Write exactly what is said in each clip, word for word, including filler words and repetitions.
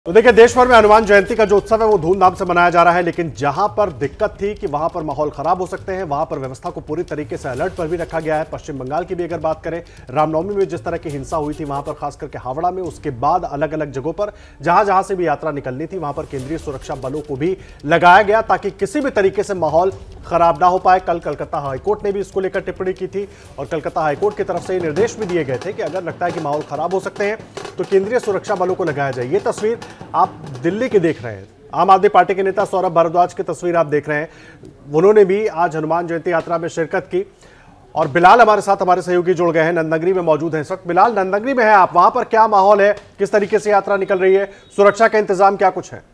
तो देखिए, देश भर में हनुमान जयंती का जो उत्सव है वो धूमधाम से मनाया जा रहा है, लेकिन जहां पर दिक्कत थी कि वहां पर माहौल खराब हो सकते हैं, वहां पर व्यवस्था को पूरी तरीके से अलर्ट पर भी रखा गया है। पश्चिम बंगाल की भी अगर बात करें, रामनवमी में जिस तरह की हिंसा हुई थी वहां पर, खास करके हावड़ा में, उसके बाद अलग अलग जगहों पर जहां जहां से भी यात्रा निकलनी थी वहां पर केंद्रीय सुरक्षा बलों को भी लगाया गया ताकि किसी भी तरीके से माहौल खराब ना हो पाए। कल कलकत्ता हाईकोर्ट ने भी इसको लेकर टिप्पणी की थी और कलकत्ता हाईकोर्ट की तरफ से निर्देश भी दिए गए थे कि अगर लगता है कि माहौल खराब हो सकते हैं तो केंद्रीय सुरक्षा बलों को लगाया जाए। ये तस्वीर आप दिल्ली की देख रहे हैं, आम आदमी पार्टी के नेता सौरभ भारद्वाज की तस्वीर आप देख रहे हैं। उन्होंने भी आज हनुमान जयंती यात्रा में शिरकत की और बिलाल हमारे साथ, हमारे सहयोगी जुड़ गए हैं, नंदनगरी में मौजूद हैं इस वक्त। बिलाल, नंदनगरी में है आप, वहां पर क्या माहौल है, किस तरीके से यात्रा निकल रही है, सुरक्षा का इंतजाम क्या कुछ है?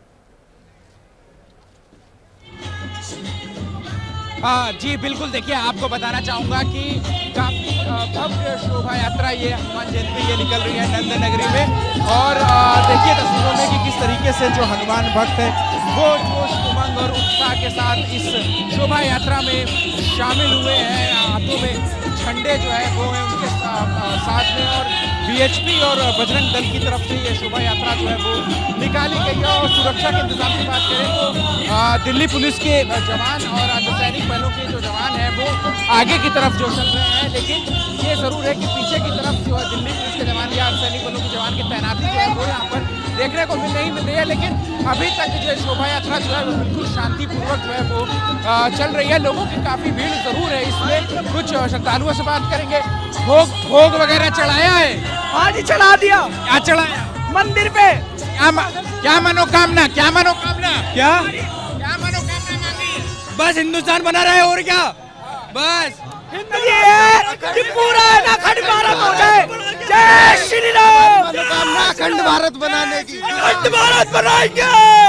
हाँ जी बिल्कुल, देखिए आपको बताना चाहूँगा कि काफ़ी भव्य शोभा यात्रा ये हनुमान जयंती ये निकल रही है नंदनगरी में। और देखिए तस्वीरों में कि किस तरीके से जो हनुमान भक्त है वो जोश उमंग और उत्साह के साथ इस शोभा यात्रा में शामिल हुए हैं। हाथों में झंडे जो है वो है उनके साथ में, और बीएचपी और बजरंग दल की तरफ से ये शोभा यात्रा जो है वो निकाली गई है। और सुरक्षा के इंतजाम की बात करें तो दिल्ली पुलिस के जवान और अर्धसैनिक बलों के जो जवान हैं वो आगे की तरफ जो चल रहे हैं, लेकिन ये जरूर है कि पीछे की तरफ जो है दिल्ली पुलिस के जवान या अर्धसैनिक बलों के जवान की तैनाती जो है वो यहाँ पर देखने को मिल नहीं मिल रही है। लेकिन अभी तक जो शोभा यात्रा जो है वो बिल्कुल शांतिपूर्वक जो है वो चल रही है। लोगों की काफ़ी भीड़ जरूर है इसमें। कुछ श्रद्धालुओं से बात करेंगे। भोग भोग वगैरह चढ़ाया है? हाँ जी, चढ़ा दिया। क्या चढ़ाया? मंदिर पे। क्या क्या मनोकामना क्या मनोकामना क्या क्या मनोकामना मांगी? बस हिंदुस्तान बना रहे और क्या, बस कि पूरा ना अखंड भारत हो जाए। जय श्री राम। मनोकामना अखंड भारत बनाने की। अखंड भारत बनाएंगे,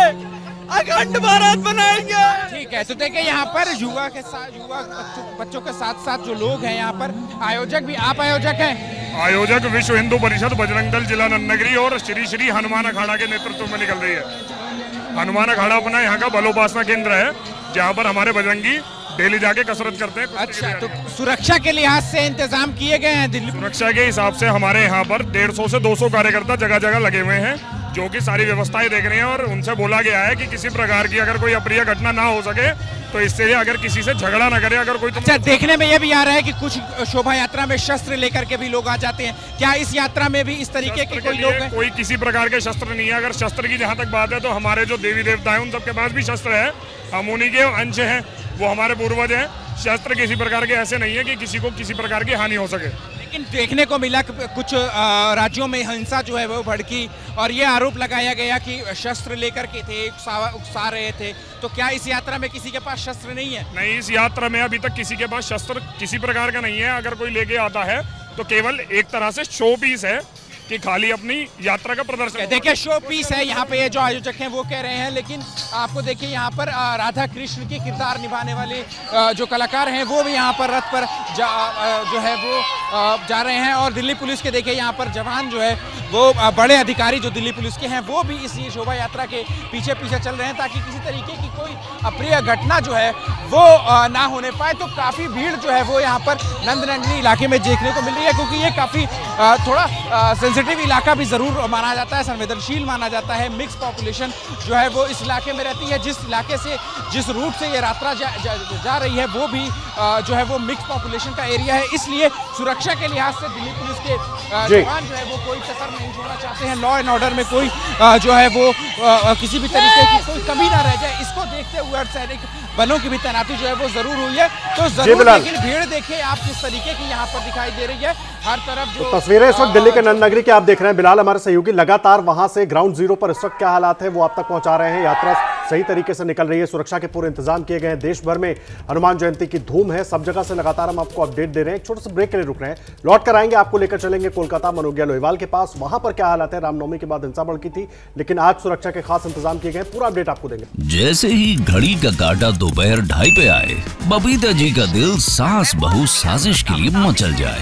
अखंड भारत बनाएंगे। ठीक है, तो देखिए यहाँ पर युवा के साथ युवा बच्चों, बच्चों के साथ साथ जो लोग हैं यहाँ पर, आयोजक भी, आप आयोजक हैं? आयोजक विश्व हिंदू परिषद बजरंग दल जिला नंदनगरी और श्री श्री हनुमान अखाड़ा के नेतृत्व में निकल रही है। हनुमान अखाड़ा अपना यहाँ का बलोपासना केंद्र है जहाँ पर हमारे बजरंगी डेली जाके कसरत करते हैं। अच्छा, तो सुरक्षा के लिहाज से इंतजाम किए गए हैं दिल्ली? सुरक्षा के हिसाब से हमारे यहाँ पर डेढ़ सौ से दो सौ कार्यकर्ता जगह जगह लगे हुए हैं जो कि सारी व्यवस्थाएं देख रहे हैं। और उनसे बोला गया है कि किसी प्रकार की अगर कोई अप्रिय घटना ना हो सके तो इससे अगर किसी से झगड़ा ना करे। अगर कोई अच्छा, देखने में ये भी आ रहा है कि कुछ शोभा यात्रा में शस्त्र लेकर के भी लोग आ जाते हैं। क्या इस यात्रा में भी इस तरीके के कोई लोग हैं? कोई किसी प्रकार के शस्त्र नहीं है। अगर शस्त्र की जहाँ तक बात है तो हमारे जो देवी देवता है उन सबके पास भी शस्त्र है, हम उन्हीं के अंश हैं, वो हमारे पूर्वज हैं। शस्त्र किसी प्रकार के ऐसे नहीं है कि किसी को किसी प्रकार की हानि हो सके। लेकिन देखने को मिला कि कुछ राज्यों में हिंसा जो है वो भड़की और ये आरोप लगाया गया कि शस्त्र लेकर के थे, उकसा रहे थे। तो क्या इस यात्रा में किसी के पास शस्त्र नहीं है? नहीं, इस यात्रा में अभी तक किसी के पास शस्त्र किसी प्रकार का नहीं है। अगर कोई लेके आता है तो केवल एक तरह से शो पीस है कि खाली अपनी यात्रा का प्रदर्शन। देखिए शो पीस है यहाँ पे, ये जो आयोजक हैं वो कह रहे हैं। लेकिन आपको देखिए यहाँ पर राधा कृष्ण के किरदार निभाने वाले जो कलाकार हैं वो भी यहाँ पर रथ पर जा, जो है वो जा रहे हैं। और दिल्ली पुलिस के देखिए यहाँ पर जवान जो है वो बड़े अधिकारी जो दिल्ली पुलिस के हैं वो भी इस शोभा यात्रा के पीछे पीछे चल रहे हैं ताकि किसी तरीके की कोई अप्रिय घटना जो है वो ना होने पाए। तो काफ़ी भीड़ जो है वो यहाँ पर नंदनगरी इलाके में देखने को मिल रही है, क्योंकि ये काफ़ी थोड़ा सेंसिटिव इलाका भी ज़रूर माना जाता है, संवेदनशील माना जाता है। मिक्स पॉपुलेशन जो है वो इस इलाके में रहती है। जिस इलाके से जिस रूट से ये यात्रा जा, जा, जा रही है वो भी जो है वो मिक्स पॉपुलेशन का एरिया है। इसलिए सुरक्षा के लिहाज से दिल्ली पुलिस के जवान जो है वो कोई कसर नहीं छोड़ना चाहते हैं। लॉ एंड ऑर्डर में कोई जो है वो किसी भी तरीके की कोई कमी ना रह जाए, इसको देखते हुए अर्धसैनिक बलों की भी तैनाती जो है वो जरूर हुई है। तो जरूर, लेकिन भीड़ देखिए आप किस तरीके की यहाँ पर दिखाई दे रही है हर तरफ। जो तो तस्वीरें इस वक्त दिल्ली के नंदनगरी की आप देख रहे हैं। बिलाल हमारे सहयोगी लगातार वहां से ग्राउंड जीरो पर इस वक्त क्या हालात है वो आप तक पहुंचा रहे हैं। यात्रा सही तरीके से निकल रही है, सुरक्षा के पूरे इंतजाम किए गए हैं। देश भर में हनुमान जयंती की धूम है, सब जगह से लगातार हम आपको अपडेट दे रहे हैं। एक छोटे से ब्रेक के लिए रुक रहे हैं, लौट कर आएंगे, आपको लेकर चलेंगे कोलकाता मनोज्ञा लोहिवाल के पास। वहां पर क्या हालात है, रामनवमी के बाद हिंसा भड़की थी लेकिन आज सुरक्षा के खास इंतजाम किए गए, पूरा अपडेट आपको देंगे। जैसे ही घड़ी का काटा दोपहर ढाई पे आए, बबीता जी का दिल सास बहू साजिश के लिए मचल जाए।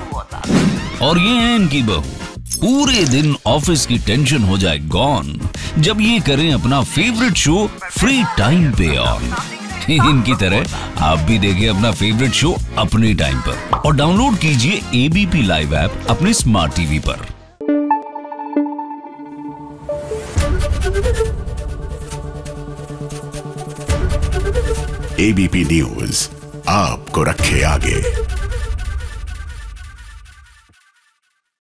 और ये है इनकी बहू, पूरे दिन ऑफिस की टेंशन हो जाए गॉन जब ये करें अपना फेवरेट शो फ्री टाइम पे ऑन। इनकी तरह आप भी देखें अपना फेवरेट शो अपने टाइम पर और डाउनलोड कीजिए एबीपी लाइव ऐप अपने स्मार्ट टीवी पर। एबीपी न्यूज आपको रखे आगे।